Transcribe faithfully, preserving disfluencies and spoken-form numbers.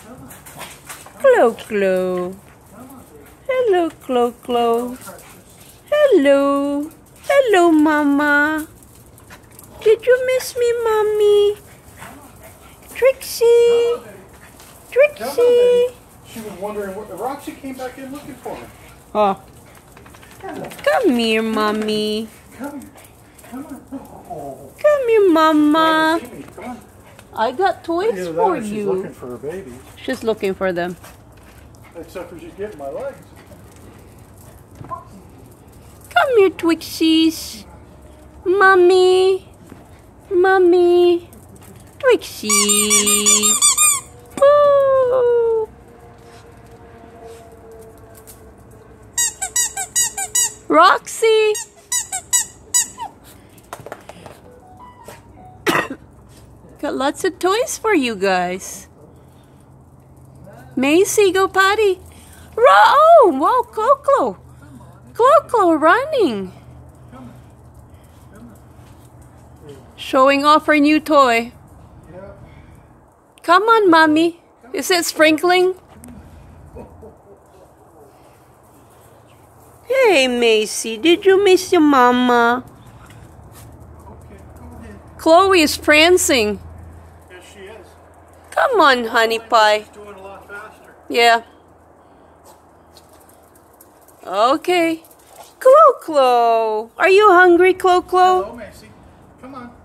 Chloe, Chloe. Hello, Chloe, Chloe. Hello. Hello, Mama. Did you miss me, Mommy? Trixie. Trixie. She was wondering what Roxy came back in looking for her. Oh. Come here, Mommy. Come, come on. Oh. Come here, Mama. Come on. I got toys Either that for or she's you. looking for her babies. She's looking for them. Except for she's getting my legs. Come here, Twixies. Mommy. Mommy. Twixie. Woo. Roxy. Got lots of toys for you guys. Macy, go potty. Ro oh, whoa, Clo-Clo. Clo-Clo running. Showing off her new toy. Come on, Mommy. Is it sprinkling? Hey, Macy, did you miss your mama? Chloe is prancing. Yes, she is. Come on, honey pie. She's doing a lot faster. Yeah. Okay. Clo-Clo. Are you hungry, Clo-Clo? Hello, Macy. Come on.